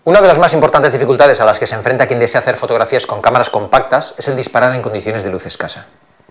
Una de las más importantes dificultades a las que se enfrenta quien desea hacer fotografías con cámaras compactas es el disparar en condiciones de luz escasa.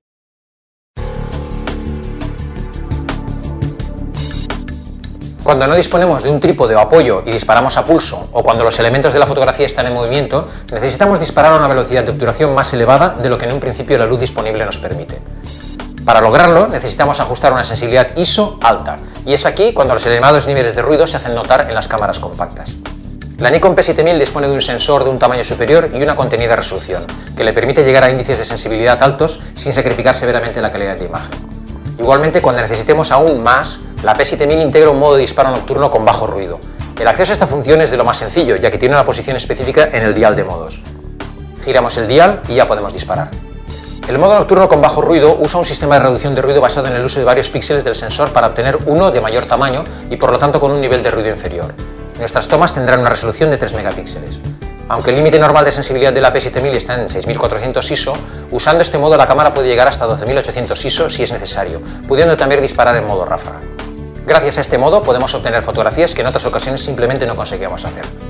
Cuando no disponemos de un trípode o apoyo y disparamos a pulso, o cuando los elementos de la fotografía están en movimiento, necesitamos disparar a una velocidad de obturación más elevada de lo que en un principio la luz disponible nos permite. Para lograrlo, necesitamos ajustar una sensibilidad ISO alta, y es aquí cuando los elevados niveles de ruido se hacen notar en las cámaras compactas. La Nikon P7000 dispone de un sensor de un tamaño superior y una contenida resolución, que le permite llegar a índices de sensibilidad altos sin sacrificar severamente la calidad de imagen. Igualmente, cuando necesitemos aún más, la P7000 integra un modo de disparo nocturno con bajo ruido. El acceso a esta función es de lo más sencillo, ya que tiene una posición específica en el dial de modos. Giramos el dial y ya podemos disparar. El modo nocturno con bajo ruido usa un sistema de reducción de ruido basado en el uso de varios píxeles del sensor para obtener uno de mayor tamaño y por lo tanto con un nivel de ruido inferior. Nuestras tomas tendrán una resolución de 3 megapíxeles. Aunque el límite normal de sensibilidad de la P7000 está en 6400 ISO, usando este modo la cámara puede llegar hasta 12800 ISO si es necesario, pudiendo también disparar en modo ráfaga. Gracias a este modo podemos obtener fotografías que en otras ocasiones simplemente no conseguíamos hacer.